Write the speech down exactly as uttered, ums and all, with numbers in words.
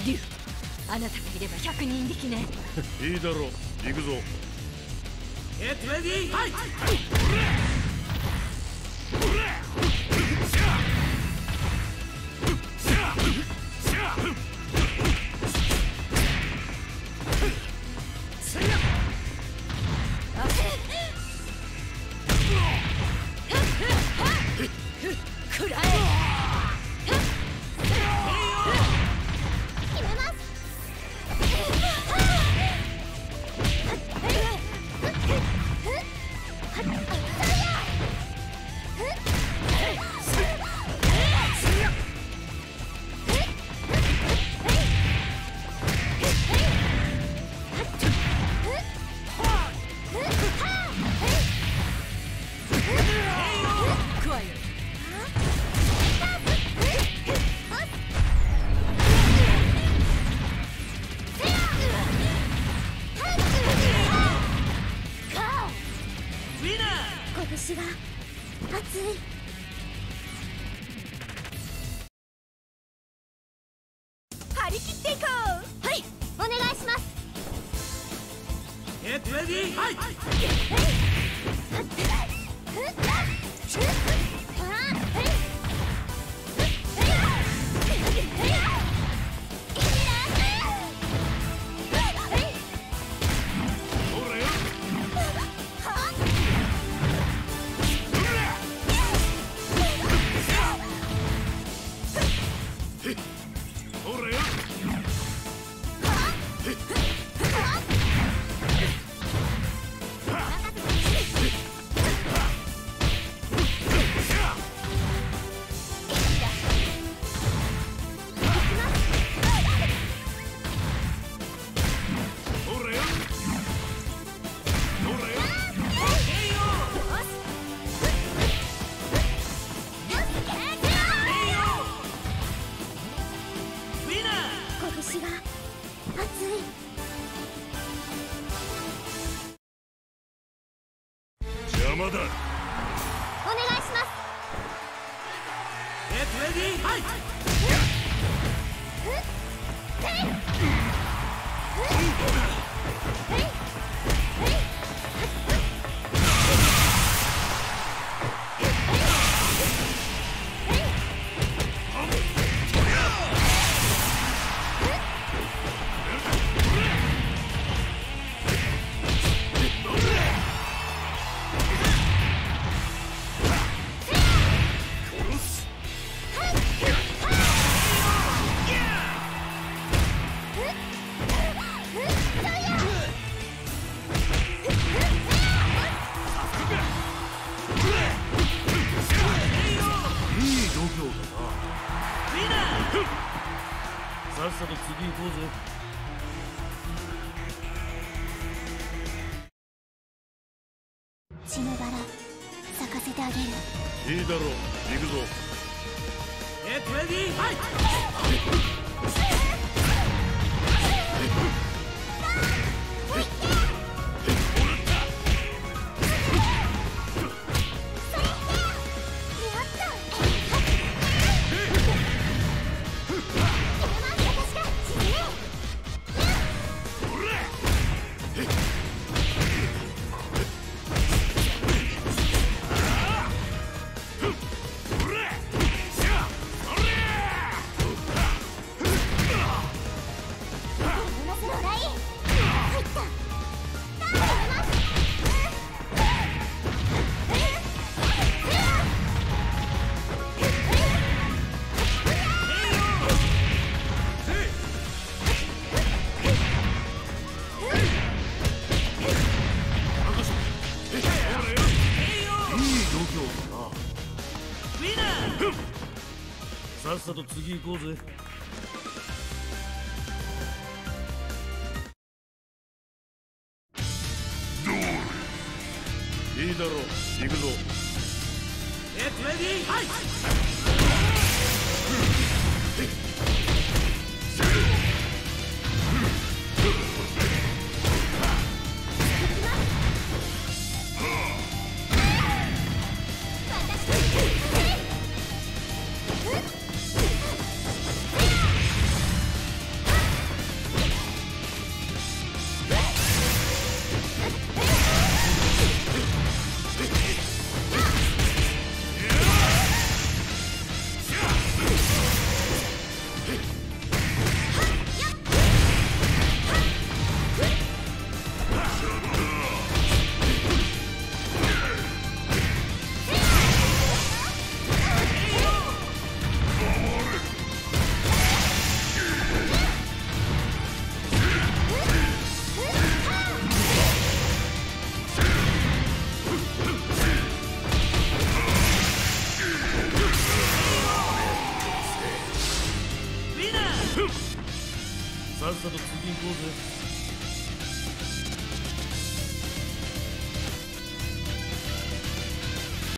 竜、あなたがいればひゃくにん力ね。 いいだろう、行くぞ。 ゲットレディーファイト。 拳が熱い。張り切っていこう。はい、お願いします。 ゲットレディーファイト。 邪魔だ。 お願いします。 ゲットレディーファイト。 さっさと次行こうぜ。 血のバラ咲かせてあげる。 いいだろう、行くぞ。 ゲットレディーファイト。 さっさと次行こうぜ。いいだろう、行くぞ。 ゲットレディーファイト。 私さっさと次行こうぜ。